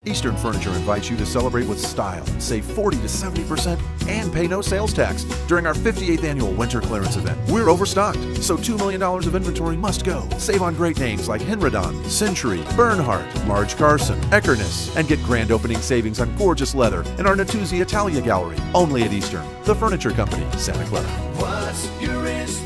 Eastern Furniture invites you to celebrate with style and save 40 to 70% and pay no sales tax during our 58th annual winter clearance event. We're overstocked, so $2 million of inventory must go. Save on great names like Henredon, Century, Bernhardt, Marge Carson, Ekornes, and get grand opening savings on gorgeous leather in our Natuzzi Italia gallery, only at Eastern, the furniture company, Santa Clara. What's your